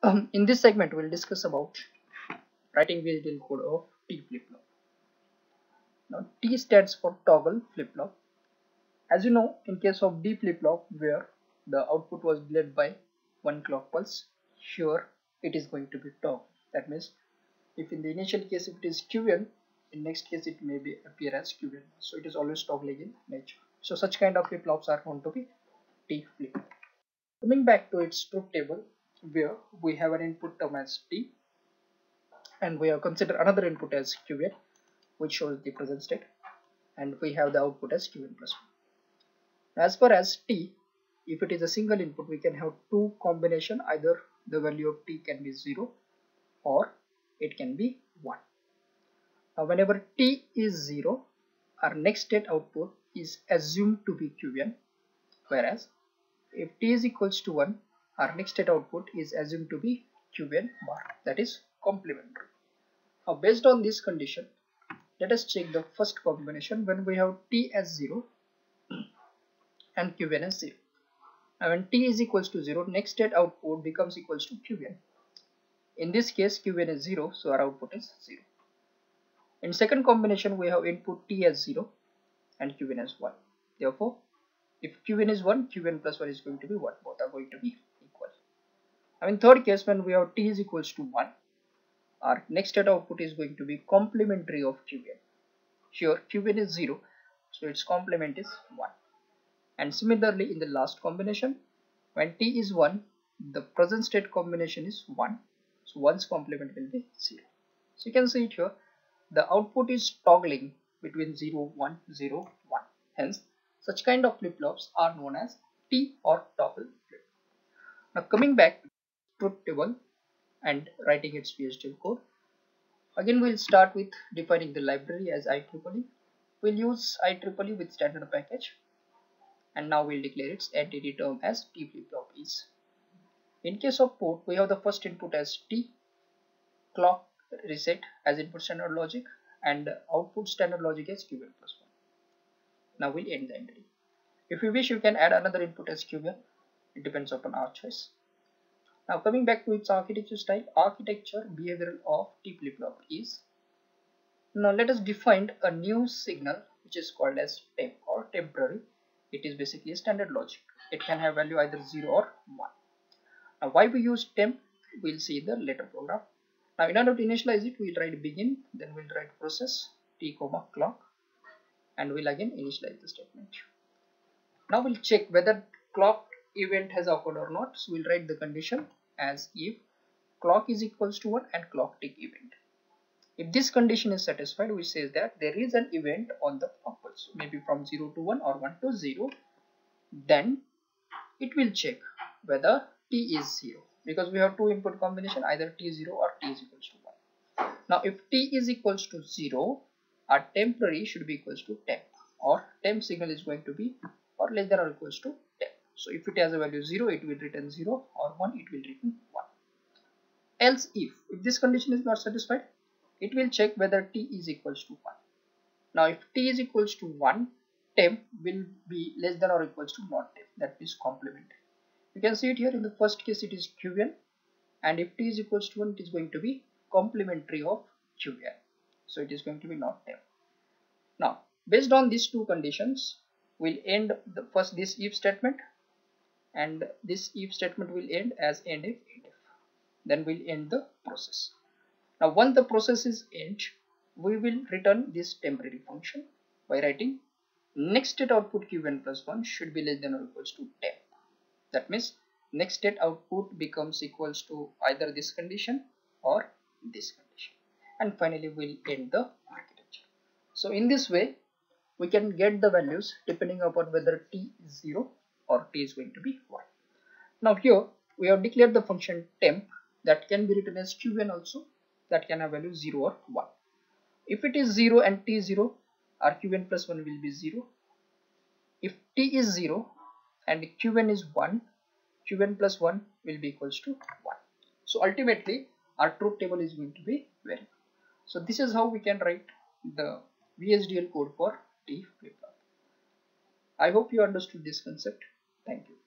In this segment, we'll discuss about writing VHDL code of T flip-flop. Now, T stands for toggle flip-flop. As you know, in case of D flip-flop, where the output was delayed by one clock pulse, here it is going to be toggle. That means, if in the initial case if it is QN, in next case it may be appear as QN. So it is always toggling in nature. So such kind of flip-flops are known to be T flip-flop. Coming back to its truth table, where we have an input term as T, and we have considered another input as Qn, which shows the present state, and we have the output as Qn plus 1. As far as T, if it is a single input, we can have two combination, either the value of T can be 0 or it can be 1. Now whenever T is 0, our next state output is assumed to be Qn, whereas if T is equals to 1, our next state output is assumed to be Qn bar, that is complementary. Now based on this condition, let us check the first combination when we have T as 0 and Qn as 0. Now when T is equals to 0, next state output becomes equals to Qn. In this case Qn is 0, so our output is 0. In second combination we have input T as 0 and Qn as 1. Therefore, if Qn is 1, Qn plus 1 is going to be 1. Both are going to be equal. Now in third case, when we have T is equals to 1, our next state output is going to be complementary of Qn. Here Qn is 0, so its complement is 1. And similarly in the last combination, when T is 1, the present state combination is 1, so 1's complement will be 0. So you can see it here, the output is toggling between 0, 1, 0, 1. Hence such kind of flip-flops are known as T or toggle flip. Now coming back to truth table and writing its VHDL code. Again we'll start with defining the library as IEEE. We'll use IEEE with standard package, and now we'll declare its entity term as T flip-flop is. In case of port, we have the first input as T, clock reset as input standard logic, and output standard logic as Qn plus 1. Now we'll end the entity. If you wish, you can add another input as Qn. It depends upon our choice. Now coming back to its architecture style, architecture behavioral of T flip-flop is. Now let us define a new signal which is called as temp or temporary. It is basically a standard logic. It can have value either 0 or 1. Now why we use temp, we'll see in the later program. Now in order to initialize it, we'll write begin, then we'll write process T comma clock, and we'll again initialize the statement. Now we'll check whether clock event has occurred or not. So we'll write the condition as if clock is equals to 1 and clock tick event. If this condition is satisfied, which says that there is an event on the clock pulse, maybe from 0 to 1 or 1 to 0, then it will check whether T is 0, because we have two input combination, either T 0 or T is equals to 1. Now if T is equals to 0, our temporary should be equals to temp, or temp signal is going to be or less than or equals to temp. So if it has a value 0, it will return 0, or 1, it will return 1. Else if this condition is not satisfied, it will check whether T is equals to 1. Now if T is equals to 1, temp will be less than or equals to not temp, that is complementary. You can see it here, in the first case it is Qn, and if T is equals to 1, it is going to be complementary of Qn, so it is going to be not temp. Now based on these two conditions, we'll end first this if statement, and this if statement will end as end if, then we'll end the process. Now once the process is end, we will return this temporary function by writing next state output Qn plus 1 should be less than or equals to temp. That means next state output becomes equals to either this condition or this condition, and finally we'll end the architecture. So in this way we can get the values depending upon whether T is 0 or T is going to be 1. Now here we have declared the function temp that can be written as Qn also, that can have value 0 or 1. If it is 0 and T is 0, our Qn plus 1 will be 0. If T is 0 and Qn is 1, Qn plus 1 will be equals to 1. So ultimately our truth table is going to be variable. So this is how we can write the VHDL code for T flip-flop. I hope you understood this concept. Thank you.